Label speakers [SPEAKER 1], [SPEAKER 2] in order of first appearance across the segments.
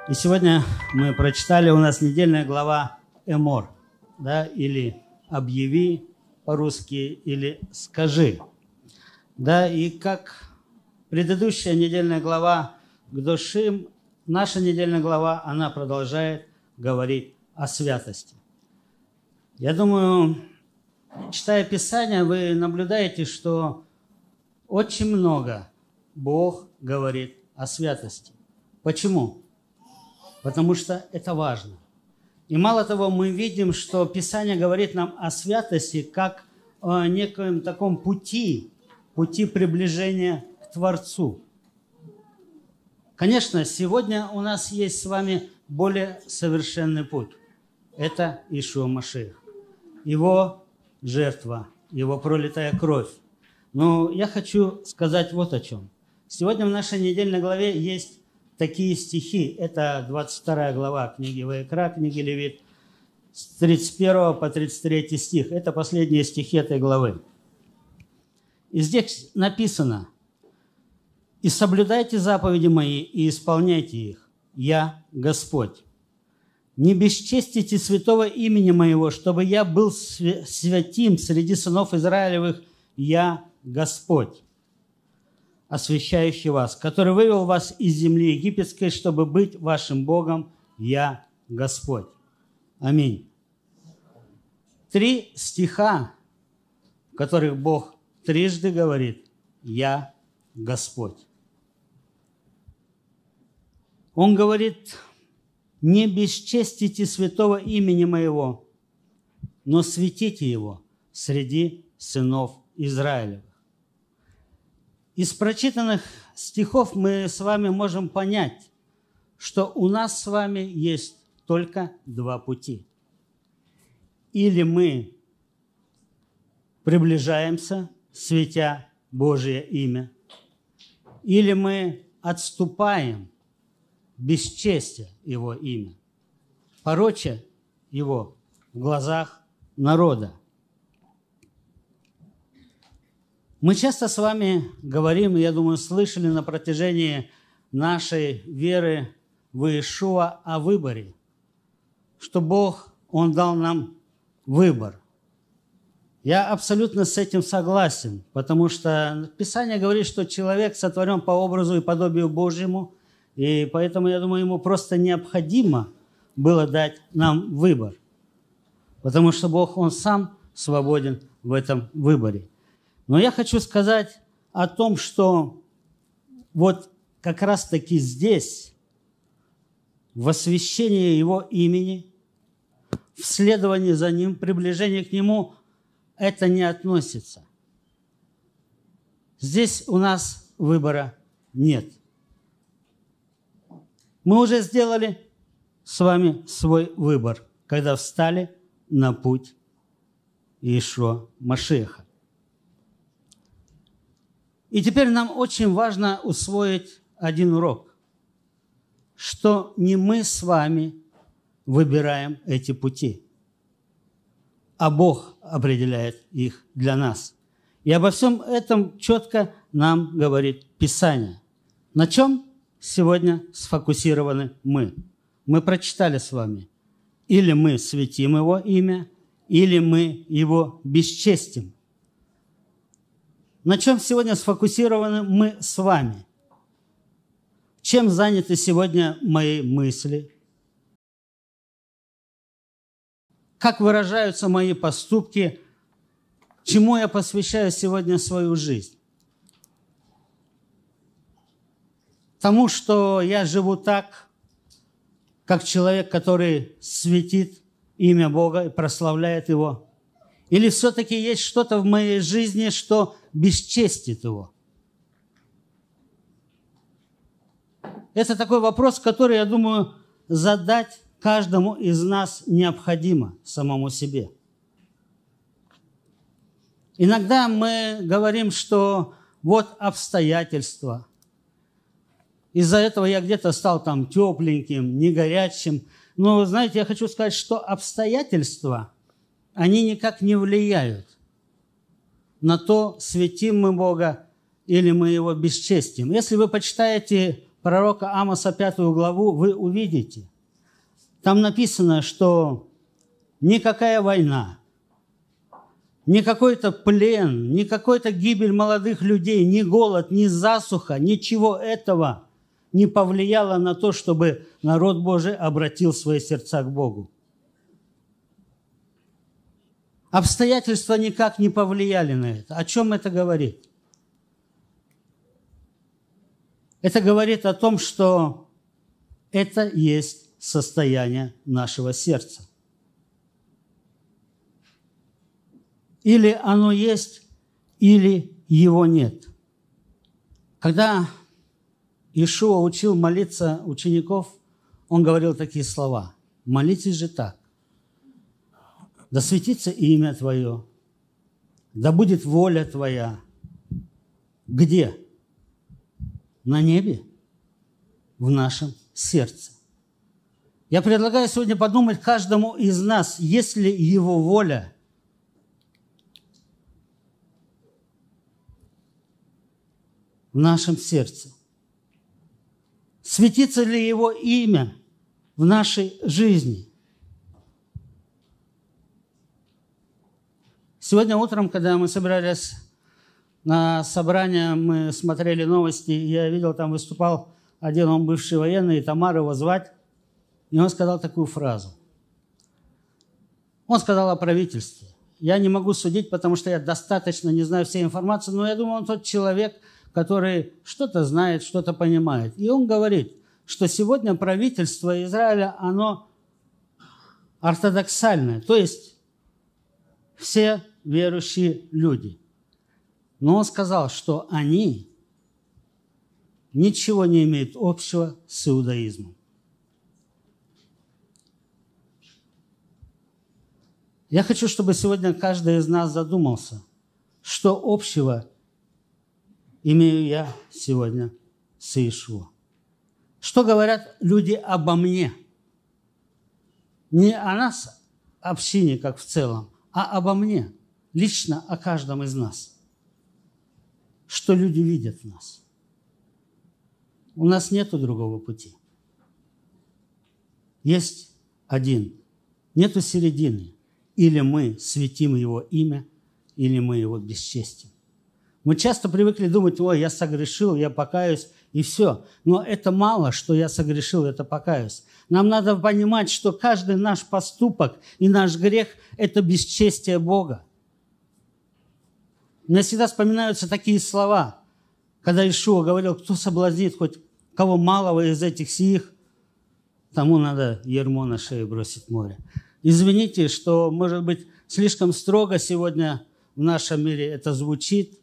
[SPEAKER 1] И сегодня мы прочитали, у нас недельная глава «Эмор», да, или «Объяви» по-русски, или «Скажи». Да, и как предыдущая недельная глава «Кдошим», наша недельная глава, она продолжает говорить о святости. Я думаю, читая Писание, вы наблюдаете, что очень много Бог говорит о святости. Почему? Потому что это важно. И мало того, мы видим, что Писание говорит нам о святости как о некоем таком пути приближения к Творцу. Конечно, сегодня у нас есть с вами более совершенный путь. Это Иешуа Машиах. Его жертва, его пролитая кровь. Но я хочу сказать вот о чем. Сегодня в нашей недельной главе есть такие стихи. Это 22 глава книги Ваикра, книги Левит, с 31 по 33 стих. Это последние стихи этой главы. И здесь написано: «И соблюдайте заповеди мои, и исполняйте их. Я Господь. Не бесчестите святого имени моего, чтобы я был святим среди сынов Израилевых. Я Господь, освящающий вас, который вывел вас из земли египетской, чтобы быть вашим Богом. Я Господь». Аминь. 3 стиха, в которых Бог трижды говорит: «Я Господь». Он говорит: «Не бесчестите святого имени моего, но светите его среди сынов Израилевых». Из прочитанных стихов мы с вами можем понять, что у нас с вами есть только 2 пути. Или мы приближаемся, светя Божие имя, или мы отступаем, бесчестя Его имя, пороча Его в глазах народа. Мы часто с вами говорим, и, я думаю, слышали на протяжении нашей веры в Иешуа о выборе, что Бог, Он дал нам выбор. Я абсолютно с этим согласен, потому что Писание говорит, что человек сотворен по образу и подобию Божьему, и поэтому, я думаю, ему просто необходимо было дать нам выбор, потому что Бог, Он сам свободен в этом выборе. Но я хочу сказать о том, что вот как раз-таки здесь, в освящении Его имени, в следовании за Ним, приближении к Нему, это не относится. Здесь у нас выбора нет. Мы уже сделали с вами свой выбор, когда встали на путь Иешуа Машиаха. И теперь нам очень важно усвоить один урок, что не мы с вами выбираем эти пути, а Бог определяет их для нас. И обо всем этом четко нам говорит Писание. На чем сегодня сфокусированы мы? Мы прочитали с вами: или мы светим Его имя, или мы Его бесчестим. На чем сегодня сфокусированы мы с вами? Чем заняты сегодня мои мысли? Как выражаются мои поступки? Чему я посвящаю сегодня свою жизнь? Тому, что я живу так, как человек, который светит имя Бога и прославляет Его? Или все-таки есть что-то в моей жизни, что бесчестит Его? Это такой вопрос, который, я думаю, задать каждому из нас необходимо самому себе. Иногда мы говорим, что вот обстоятельства. Из-за этого я где-то стал там тепленьким, не горячим. Но, знаете, я хочу сказать, что обстоятельства, они никак не влияют на то, светим мы Бога или мы Его бесчестим. Если вы почитаете пророка Амоса 5 главу, вы увидите. Там написано, что никакая война, ни какой-то плен, ни какой-то гибель молодых людей, ни голод, ни засуха, ничего этого не повлияло на то, чтобы народ Божий обратил свои сердца к Богу. Обстоятельства никак не повлияли на это. О чем это говорит? Это говорит о том, что это есть состояние нашего сердца. Или оно есть, или его нет. Когда Иешуа учил молиться учеников, он говорил такие слова: «Молитесь же так: да светится имя Твое, да будет воля Твоя». Где? На небе, в нашем сердце. Я предлагаю сегодня подумать каждому из нас, есть ли Его воля в нашем сердце. Светится ли Его имя в нашей жизни? Сегодня утром, когда мы собирались на собрание, мы смотрели новости, я видел, там выступал один, он бывший военный, Тамар его звать, и он сказал такую фразу. Он сказал о правительстве. Я не могу судить, потому что я достаточно не знаю всей информации, но я думаю, он тот человек, который что-то знает, что-то понимает. И он говорит, что сегодня правительство Израиля, оно ортодоксальное, то есть все верующие люди. Но он сказал, что они ничего не имеют общего с иудаизмом. Я хочу, чтобы сегодня каждый из нас задумался, что общего имею я сегодня с Иешуа. Что говорят люди обо мне? Не о нас, общине, как в целом, а обо мне, лично о каждом из нас. Что люди видят в нас? У нас нет другого пути. Есть один. Нету середины. Или мы светим Его имя, или мы Его бесчестим. Мы часто привыкли думать: ой, я согрешил, я покаюсь, и все. Но это мало, что я согрешил, это покаюсь. Нам надо понимать, что каждый наш поступок и наш грех – это бесчестие Бога. Мне всегда вспоминаются такие слова, когда Иешуа говорил: кто соблазнит хоть кого малого из этих сих, тому надо ярмо на шею бросить в море. Извините, что, может быть, слишком строго сегодня в нашем мире это звучит.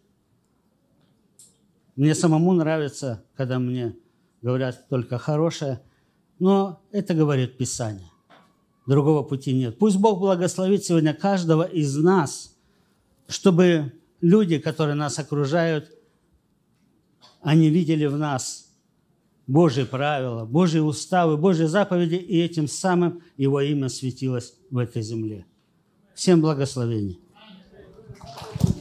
[SPEAKER 1] Мне самому нравится, когда мне говорят только хорошее, но это говорит Писание. Другого пути нет. Пусть Бог благословит сегодня каждого из нас, чтобы люди, которые нас окружают, они видели в нас Божьи правила, Божьи уставы, Божьи заповеди, и этим самым Его имя светилось в этой земле. Всем благословений.